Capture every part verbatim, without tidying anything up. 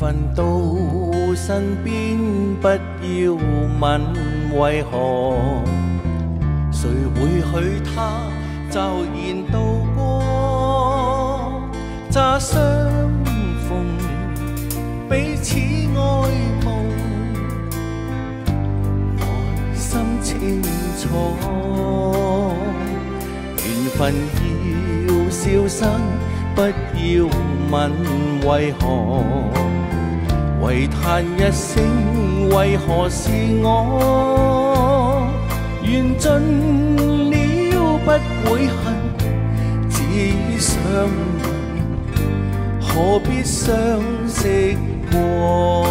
份到身邊，不要問為何，誰會許他驟然渡過？乍相逢，彼此愛慕，內心清楚，緣分要消失，不要問為何，唯嘆一聲為何是我？緣盡了不會恨，只想問何必相識過？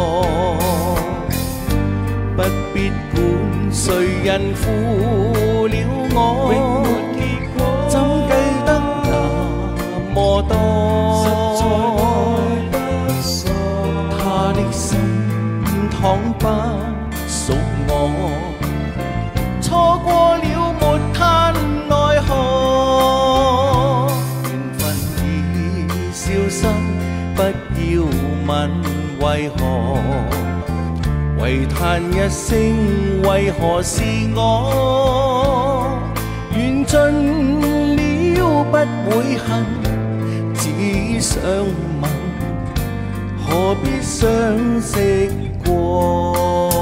不必管誰人負了我，怎計得那麼多？他的心倘不屬我，錯過了沒嘆奈何。緣分已消失，不要問為何，唯嘆一聲為何是我？緣盡了不會恨，只想問何必相識過？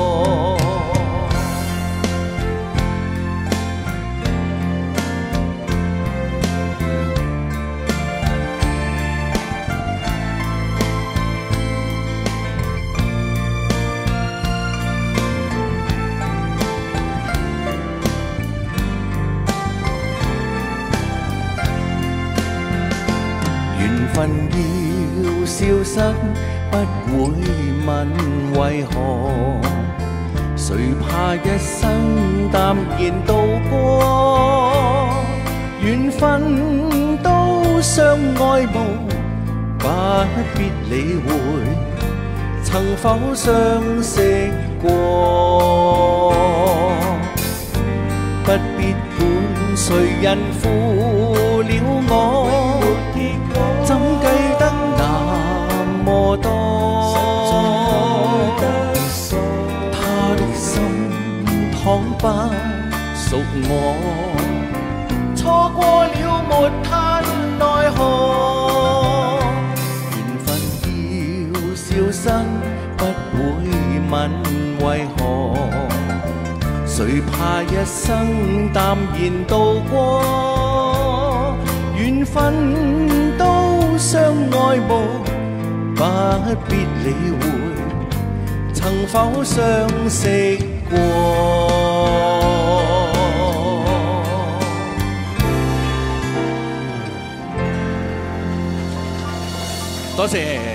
緣分要消失，不會問為何，誰怕一生淡然度過？緣分都相愛慕，不必理會曾否相識過。不必管誰人負了我，怎計得那麼多？他的心倘不屬我，錯過了沒嘆奈何。緣分要消失，不會問為何，誰怕一生淡然度過？緣分都相愛慕，不必理會曾否相識過。多謝。